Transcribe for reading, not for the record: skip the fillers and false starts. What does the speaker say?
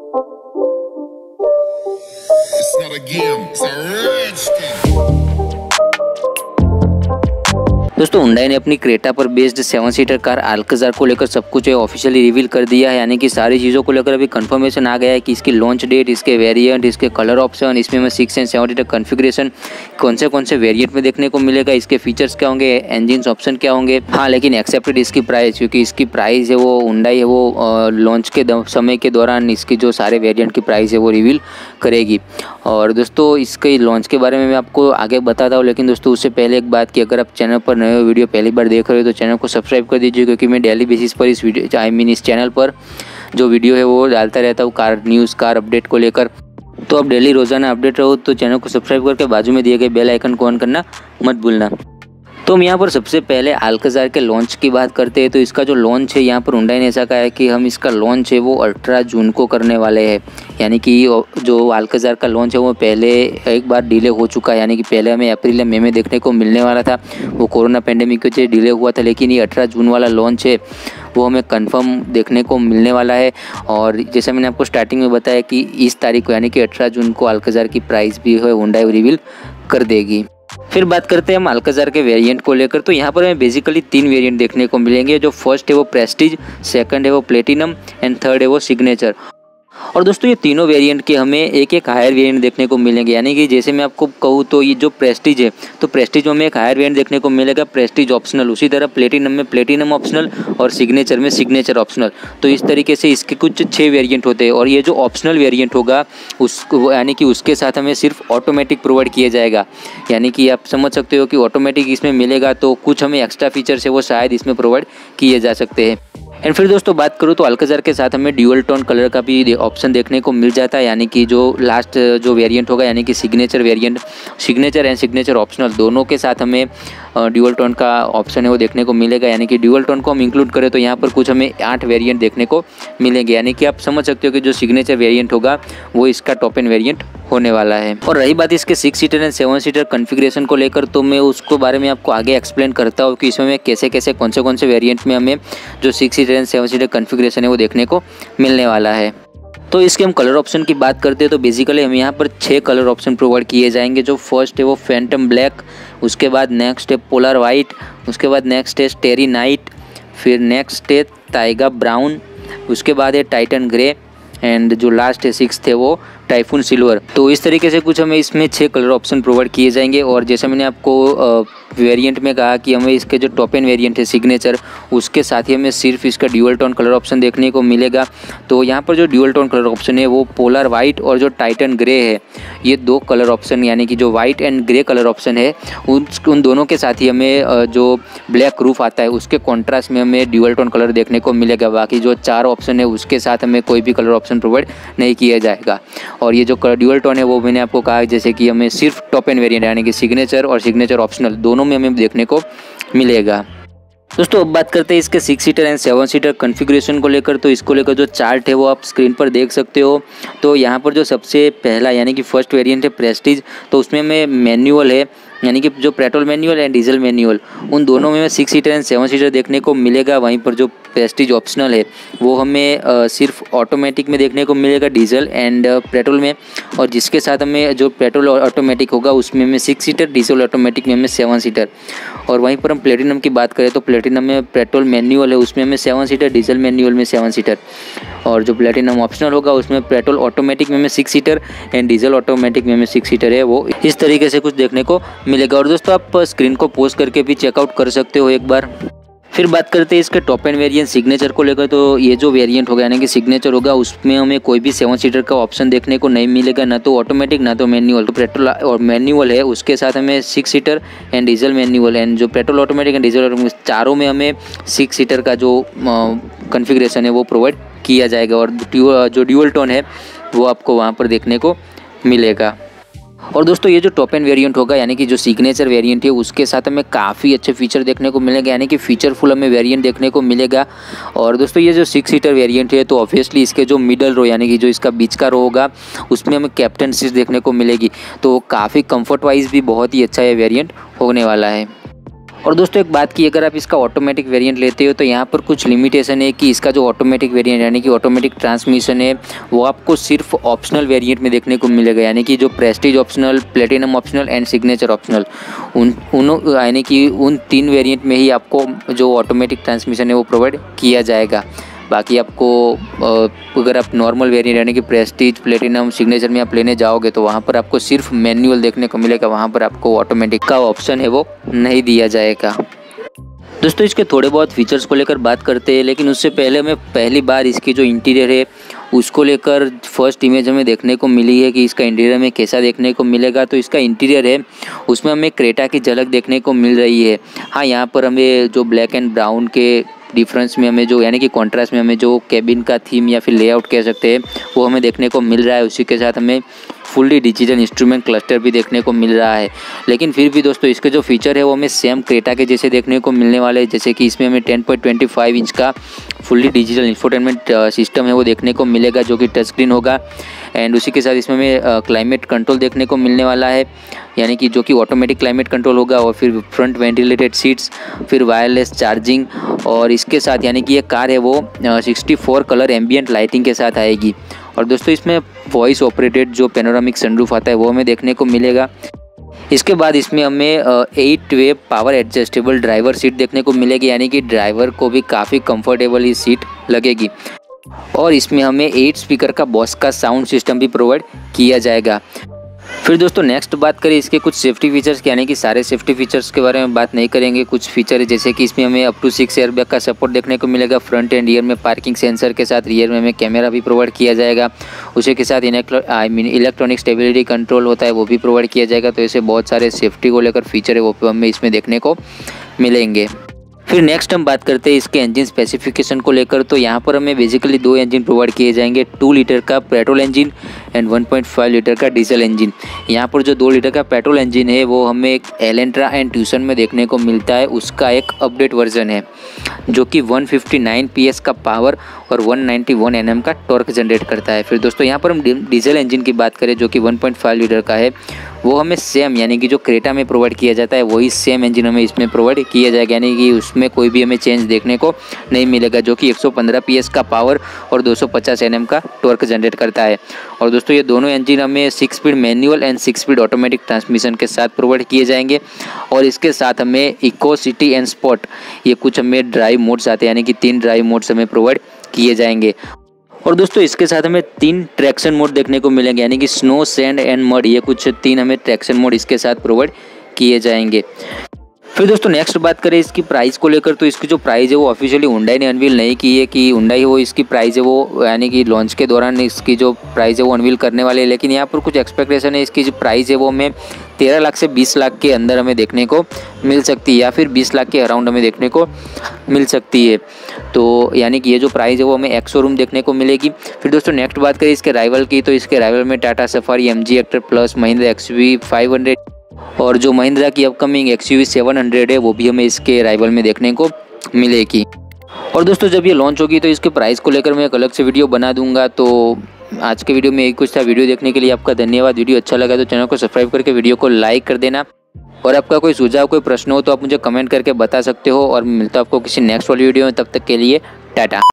It's not a game, it's a rich thing. दोस्तों Hyundai ने अपनी क्रेटा पर बेस्ड 7 सीटर कार अल्काजार को लेकर सब कुछ ऑफिशियली रिवील कर दिया है, यानी कि सारी चीज़ों को लेकर अभी कंफर्मेशन आ गया है कि इसकी लॉन्च डेट, इसके वेरिएंट, इसके कलर ऑप्शन, इसमें 6 एंड 7 सीटर कॉन्फ़िगरेशन कौन से वेरिएंट में देखने को मिलेगा, इसके फीचर्स क्या होंगे, इंजन ऑप्शन क्या होंगे। हाँ, लेकिन एक्सेप्टेड इसकी प्राइस, क्योंकि इसकी प्राइस है वो हुंडई है वो लॉन्च के समय के दौरान इसकी जो सारे वेरिएंट की प्राइस है वो रिवील करेगी। और दोस्तों इसके लॉन्च के बारे में मैं आपको आगे बताता हूँ, लेकिन दोस्तों उससे पहले एक बात कि अगर आप चैनल पर नए वीडियो पहली बार देख रहे हो तो चैनल को सब्सक्राइब कर दीजिए, क्योंकि मैं डेली बेसिस पर इस चैनल पर जो वीडियो है वो डालता रहता हूँ कार न्यूज़, कार अपडेट को लेकर। तो आप डेली रोजाना अपडेट रहो तो चैनल को सब्सक्राइब करके बाजू में दिए गए बेल आइकन को ऑन करना मत भूलना। तो हम यहाँ पर सबसे पहले अल्काजार के लॉन्च की बात करते हैं। तो इसका जो लॉन्च है यहाँ पर हुंडई ने ऐसा कहा है कि हम इसका लॉन्च है वो 18 जून को करने वाले हैं, यानी कि जो अल्काजार का लॉन्च है वो पहले एक बार डिले हो चुका है, यानी कि पहले हमें अप्रैल या मई में देखने को मिलने वाला था, वो कोरोना पेंडेमिक की वजह से डिले हुआ था। लेकिन ये 18 जून वाला लॉन्च है वो हमें कंफर्म देखने को मिलने वाला है। और जैसे मैंने आपको स्टार्टिंग में बताया कि इस तारीख को यानी कि 18 जून को अल्काजार की प्राइस भी है हुंडई रिवील कर देगी। फिर बात करते हैं हम अल्काजार के वेरिएंट को लेकर। तो यहाँ पर हमें बेसिकली 3 वेरिएंट देखने को मिलेंगे। जो फर्स्ट है वो प्रेस्टीज, सेकंड है वो प्लेटिनम एंड थर्ड है वो सिग्नेचर। और दोस्तों ये तीनों वेरिएंट के हमें एक हायर वेरिएंट देखने को मिलेंगे, यानी कि जैसे मैं आपको कहूँ तो ये जो प्रेस्टीज है तो प्रेस्टीज में हमें एक हायर वेरिएंट देखने को मिलेगा, प्रेस्टीज ऑप्शनल। उसी तरह प्लेटिनम में प्लेटिनम ऑप्शनल और सिग्नेचर में सिग्नेचर ऑप्शनल। तो इस तरीके से इसके कुछ 6 वेरिएंट होते हैं। और ये जो ऑप्शनल वेरिएंट होगा उसको यानी कि उसके साथ हमें सिर्फ ऑटोमेटिक प्रोवाइड किया जाएगा, यानी कि आप समझ सकते हो कि ऑटोमेटिक इसमें मिलेगा तो कुछ हमें एक्स्ट्रा फीचर्स है वो शायद इसमें प्रोवाइड किए जा सकते हैं। एंड फिर दोस्तों बात करूँ तो अल्काजार के साथ हमें ड्यूअल टोन कलर का भी ऑप्शन देखने को मिल जाता है, यानी कि जो लास्ट जो वेरिएंट होगा यानी कि signature variant, signature and signature optional दोनों के साथ हमें ड्यूअल टोन का ऑप्शन है वो देखने को मिलेगा। यानी कि ड्यूअल टोन को हम इंक्लूड करें तो यहाँ पर कुछ हमें 8 वेरिएंट देखने को मिलेंगे, यानी कि आप समझ सकते हो कि जो सिग्नेचर वेरिएंट होगा वो इसका टॉप एंड वेरिएंट होने वाला है। और रही बात इसके 6 सीटर एंड 7 सीटर कॉन्फ़िगरेशन को लेकर तो मैं उसको बारे में आपको आगे एक्सप्लेन करता हूँ कि इसमें कैसे कौन से वेरिएंट में हमें जो 6 सीटर एंड 7 सीटर कॉन्फ़िगरेशन है वो देखने को मिलने वाला है। तो इसके हम कलर ऑप्शन की बात करते हैं तो बेसिकली हम यहाँ पर 6 कलर ऑप्शन प्रोवाइड किए जाएंगे। जो फर्स्ट है वो फैंटम ब्लैक, उसके बाद नेक्स्ट है पोलर वाइट, उसके बाद नेक्स्ट है स्टेरी नाइट, फिर नेक्स्ट है टाइगा ब्राउन, उसके बाद है टाइटन ग्रे एंड जो लास्ट है 6th है वो टाइफून सिल्वर। तो इस तरीके से कुछ हमें इसमें 6 कलर ऑप्शन प्रोवाइड किए जाएंगे। और जैसे मैंने आपको वेरिएंट में कहा कि हमें इसके जो टॉप एंड वेरिएंट है सिग्नेचर उसके साथ ही हमें सिर्फ इसका ड्यूअल टोन कलर ऑप्शन देखने को मिलेगा। तो यहाँ पर जो ड्यूअल टोन कलर ऑप्शन है वो पोलर वाइट और जो टाइटन ग्रे है ये 2 कलर ऑप्शन, यानी कि जो white and grey colour option है उन दोनों के साथ ही हमें जो ब्लैक रूफ आता है उसके कॉन्ट्रास्ट में हमें ड्यूअल टोन कलर देखने को मिलेगा। बाकी जो 4 ऑप्शन है उसके साथ हमें कोई भी कलर ऑप्शन प्रोवाइड नहीं किया जाएगा। और ये जो ड्यूअल टोन है वो मैंने आपको कहा जैसे कि हमें सिर्फ टॉप एंड वेरिएंट यानी कि सिग्नेचर और सिग्नेचर ऑप्शनल दोनों में हमें देखने को मिलेगा। दोस्तों अब बात करते हैं इसके 6 सीटर एंड 7 सीटर कॉन्फ़िगरेशन को लेकर। तो इसको लेकर जो चार्ट है वो आप स्क्रीन पर देख सकते हो। तो यहाँ पर जो सबसे पहला यानी कि फर्स्ट वेरिएंट है प्रेस्टीज, तो उसमें हमें मैनुअल है यानी कि जो petrol manual and diesel manual उन दोनों में 6 सीटर एंड 7 सीटर देखने को मिलेगा। वहीं पर जो प्रेस्टीज ऑप्शनल है वो हमें सिर्फ ऑटोमेटिक में देखने को मिलेगा डीजल एंड पेट्रोल में। और जिसके साथ हमें जो पेट्रोल ऑटोमेटिक होगा उसमें हमें 6 सीटर, डीजल ऑटोमेटिक में हमें 7 सीटर। और वहीं पर हम प्लेटिनम की बात करें तो प्लेटिनम में पेट्रोल मैनुअल है उसमें हमें 7 सीटर, डीजल मैनुअल में 7 सीटर। और जो प्लेटिनम ऑप्शनल होगा उसमें पेट्रोल ऑटोमेटिक में हमें 6 सीटर एंड डीजल ऑटोमेटिक में हमें 6 सीटर है वो इस तरीके से कुछ देखने को मिलेगा। और दोस्तों आप स्क्रीन को पॉज करके भी चेकआउट कर सकते हो एक बार। फिर बात करते हैं इसके टॉप एंड वेरिएंट सिग्नेचर को लेकर। तो ये जो वेरिएंट होगा यानी कि सिग्नेचर होगा उसमें हमें कोई भी 7 सीटर का ऑप्शन देखने को नहीं मिलेगा, ना तो ऑटोमेटिक ना तो मैनुअल। तो पेट्रोल और मैनुअल है उसके साथ हमें 6 seater and diesel manual and जो petrol automatic and diesel automatic चारों में हमें 6 सीटर का जो कॉन्फ़िगरेशन है वो प्रोवाइड किया जाएगा। और जो ड्यूअल टोन है वो आपको वहाँ पर देखने को मिलेगा। और दोस्तों ये जो टॉप एंड वेरिएंट होगा यानी कि जो सिग्नेचर वेरिएंट है उसके साथ हमें काफ़ी अच्छे फीचर देखने को मिलेंगे, यानी कि फीचरफुल हमें वेरिएंट देखने को मिलेगा। और दोस्तों ये जो 6 सीटर वेरिएंट है तो ऑब्वियसली इसके जो मिडल रो यानी कि जो इसका बीच का रो होगा उसमें हमें कैप्टन सीट देखने को मिलेगी। तो काफ़ी कंफर्ट वाइज भी बहुत ही अच्छा ये वेरिएंट होने वाला है। और दोस्तों एक बात की, अगर आप इसका ऑटोमेटिक वेरिएंट लेते हो तो यहाँ पर कुछ लिमिटेशन है कि इसका जो ऑटोमेटिक वेरिएंट यानी कि ऑटोमेटिक ट्रांसमिशन है वो आपको सिर्फ ऑप्शनल वेरिएंट में देखने को मिलेगा, यानी कि जो prestige optional, platinum optional and signature optional, यानी कि उन 3 वेरिएंट में ही आपको जो ऑटोमेटिक ट्रांसमिशन है वो प्रोवाइड किया जाएगा। बाकी आपको अगर आप नॉर्मल वेरिएंट यानी कि प्रेस्टीज, प्लेटिनम, सिग्नेचर में आप लेने जाओगे तो वहाँ पर आपको सिर्फ मैनुअल देखने को मिलेगा, वहाँ पर आपको ऑटोमेटिक का ऑप्शन है वो नहीं दिया जाएगा। दोस्तों इसके थोड़े बहुत फीचर्स को लेकर बात करते हैं, लेकिन उससे पहले हमें पहली बार इसकी जो इंटीरियर है उसको लेकर फर्स्ट इमेज हमें देखने को मिली है कि इसका इंटीरियर हमें कैसा देखने को मिलेगा। तो इसका इंटीरियर है उसमें हमें क्रेटा की झलक देखने को मिल रही है। हाँ, यहाँ पर हमें जो ब्लैक एंड ब्राउन के डिफरेंस में हमें जो यानी कि कॉन्ट्रास्ट में हमें जो कैबिन का थीम या फिर लेआउट कह सकते हैं वो हमें देखने को मिल रहा है। उसी के साथ हमें फुल्ली डिजिटल इंस्ट्रूमेंट क्लस्टर भी देखने को मिल रहा है। लेकिन फिर भी दोस्तों इसके जो फीचर है वो हमें सेम क्रेटा के जैसे देखने को मिलने वाले हैं, जैसे कि इसमें हमें 10.25 इंच का फुल्ली डिजिटल इंफोटेनमेंट सिस्टम है वो देखने को मिलेगा जो कि टच स्क्रीन होगा। एंड उसी के साथ इसमें हमें क्लाइमेट कंट्रोल देखने को मिलने वाला है, यानी कि जो कि ऑटोमेटिक क्लाइमेट कंट्रोल होगा, और फिर फ्रंट वेंटिलेटेड सीट्स, फिर वायरलेस चार्जिंग, और इसके साथ यानी कि ये कार है वो 64 कलर एम्बियंट लाइटिंग के साथ आएगी। और दोस्तों इसमें वॉइस ऑपरेटेड जो पैनोरामिक सनरूफ आता है वो हमें देखने को मिलेगा। इसके बाद इसमें हमें 8 way power adjustable driver seat देखने को मिलेगी, यानी कि ड्राइवर को भी काफ़ी कंफर्टेबल ये सीट लगेगी। और इसमें हमें 8 स्पीकर का बॉस का साउंड सिस्टम भी प्रोवाइड किया जाएगा। फिर दोस्तों नेक्स्ट बात करें इसके कुछ सेफ्टी फीचर्स की, यानी कि सारे सेफ्टी फीचर्स के बारे में बात नहीं करेंगे। कुछ फीचर है जैसे कि इसमें हमें अप टू 6 एयरबैग का सपोर्ट देखने को मिलेगा फ्रंट एंड रियर में, पार्किंग सेंसर के साथ रियर में हमें कैमरा भी प्रोवाइड किया जाएगा। उसी के साथ इलेक्ट्रॉनिक स्टेबिलिटी कंट्रोल होता है वो भी प्रोवाइड किया जाएगा। तो ऐसे बहुत सारे सेफ्टी को लेकर फीचर है वो हमें इसमें देखने को मिलेंगे। फिर नेक्स्ट हम बात करते हैं इसके इंजन स्पेसिफिकेशन को लेकर। तो यहाँ पर हमें बेसिकली 2 इंजन प्रोवाइड किए जाएंगे, 2 लीटर का पेट्रोल इंजन एंड 1.5 लीटर का डीजल इंजन। यहाँ पर जो 2 लीटर का पेट्रोल इंजन है वो हमें एक एलेंट्रा एंड ट्यूसन में देखने को मिलता है, उसका एक अपडेट वर्जन है जो कि 159 PS का पावर और 191 Nm का टॉर्क जनरेट करता है। फिर दोस्तों यहाँ पर हम डीजल इंजन की बात करें जो कि 1.5 लीटर का है, वो हमें सेम यानी कि जो क्रेटा में प्रोवाइड किया जाता है वही सेम इंजन हमें इसमें प्रोवाइड किया जाएगा, यानी कि उसमें कोई भी हमें चेंज देखने को नहीं मिलेगा, जो कि 115 PS का पावर और 250 Nm का टॉर्क जनरेट करता है। और दोस्तों ये दोनों इंजन हमें 6 speed manual and 6 speed automatic transmission के साथ प्रोवाइड किए जाएंगे। और इसके साथ हमें इको, सिटी एंड स्पॉट ये कुछ हमें ड्राइव मोड्स आते हैं, यानी कि 3 ड्राइव मोड्स हमें प्रोवाइड किए जाएंगे। और दोस्तों इसके साथ हमें 3 ट्रैक्शन मोड देखने को मिलेंगे, यानी कि स्नो, सैंड एंड मड, ये कुछ 3 हमें ट्रैक्शन मोड इसके साथ प्रोवाइड किए जाएंगे। फिर दोस्तों नेक्स्ट बात करें इसकी प्राइस को लेकर। तो इसकी जो प्राइस है वो ऑफिशियली हुंडई ने अनवील नहीं की है कि हुंडई वो इसकी प्राइस है वो यानी कि लॉन्च के दौरान इसकी जो प्राइस है वो अनवील करने वाले हैं। लेकिन यहाँ पर कुछ एक्सपेक्टेशन है, इसकी जो प्राइस है वो हमें 13 लाख से 20 लाख के अंदर हमें देखने को मिल सकती है, या फिर 20 लाख के अराउंड हमें देखने को मिल सकती है। तो यानी कि ये जो प्राइस है वो हमें एक्स शोरूम देखने को मिलेगी। फिर दोस्तों नेक्स्ट बात करें इसके राइवल की, तो इसके राइवल में Tata Safari, MG Hector Plus, Mahindra XUV 500 और जो महिंद्रा की अपकमिंग XUV 700 है वो भी हमें इसके राइवल में देखने को मिलेगी। और दोस्तों जब ये लॉन्च होगी तो इसके प्राइस को लेकर मैं एक अलग से वीडियो बना दूंगा। तो आज के वीडियो में यही कुछ था। वीडियो देखने के लिए आपका धन्यवाद। वीडियो अच्छा लगा तो चैनल को सब्सक्राइब करके वीडियो को लाइक कर देना। और आपका कोई सुझाव, कोई प्रश्न हो तो आप मुझे कमेंट करके बता सकते हो। और मिलता हूं आपको किसी नेक्स्ट वाली वीडियो में, तब तक के लिए टाटा।